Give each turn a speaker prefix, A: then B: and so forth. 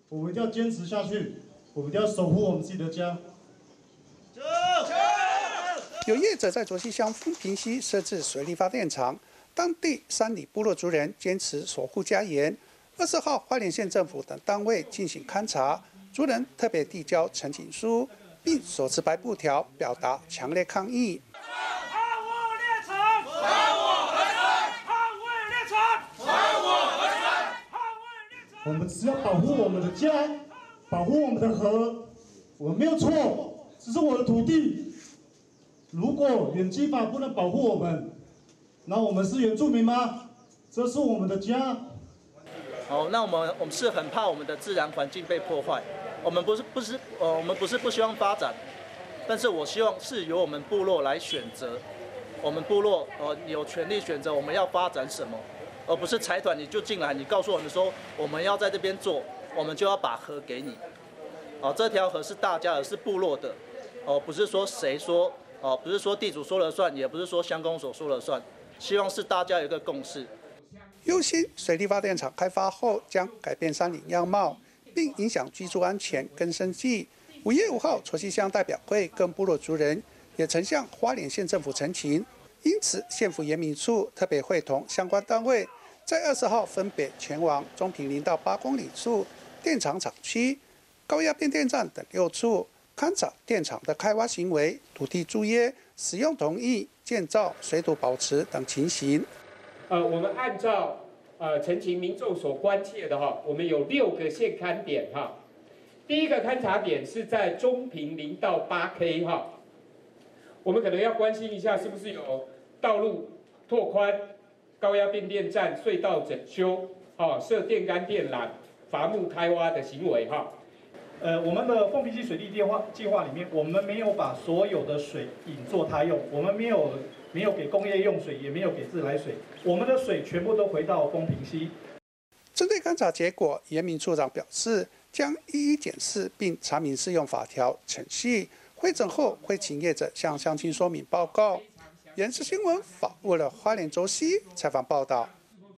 A: 我们一定要坚持下去，我们一定要守护我们自己的家。
B: 有业者在卓溪乡丰平溪设置水力发电厂，当地山里部落族人坚持守护家园。20号，花莲县政府等单位进行勘查，族人特别递交陈情书，并手持白布条表达强烈抗议。
A: 我们只要保护我们的家，保护我们的河，我们没有错，这是我的土地。如果原基法不能保护我们，那我们是原住民吗？这是我们的家。
C: 好，那我们是很怕我们的自然环境被破坏。我们不是不希望发展，但是我希望是由我们部落来选择，我们部落有权利选择我们要发展什么。而不是财团你就进来，你告诉我们说我们要在这边做，我们就要把河给你。这条河是大家的，是部落的，不是说谁说，不是说地主说了算，也不是说乡公所说了算，希望是大家有一个共识。
B: 忧心水力发电厂开发后将改变山林样貌，并影响居住安全跟生计。5月5号，卓溪乡代表会跟部落族人也曾向花莲县政府陈情，因此县府原民处特别会同相关单位，在20号分别前往中平0到8公里处电厂厂区、高压变电站等6处勘察电厂的开挖行为、土地租约、使用同意、建造、水土保持等情形。
D: 我们按照陈情民众所关切的我们有6个现勘点第一个勘察点是在中平0到8 K 我们可能要关心一下，是不是有道路拓宽、高压变电站、隧道整修、设电杆电缆、伐木开挖的行为
E: 我们的丰平溪水利计划里面，我们没有把所有的水引作他用，我们没有给工业用水，也没有给自来水，我们的水全部都回到丰平溪。
B: 针对勘查结果，原民处长表示，将一一检视并查明适用法条程序。会诊后会请业者向乡亲说明报告。原视新闻访问了花莲卓溪采访报道。